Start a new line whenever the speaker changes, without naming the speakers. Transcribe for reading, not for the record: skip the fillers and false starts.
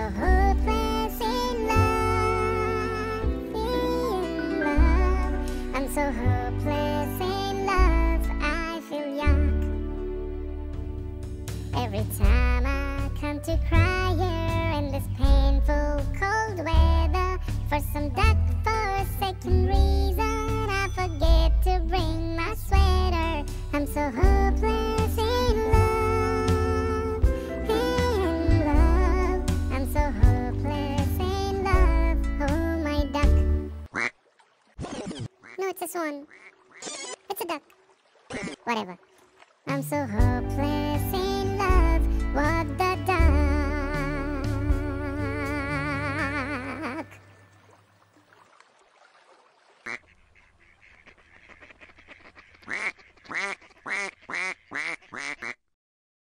hopeless in love, in love. I'm so hopeless in love, I feel yuck. Every time I come to cry here in this painful cold weather, for some godforsaken reason I forget to bring my sweater. I'm so hopeless in love, in love. I'm so hopeless in love, oh my duck. No, it's a swan. It's a duck. Whatever. I'm so hopeless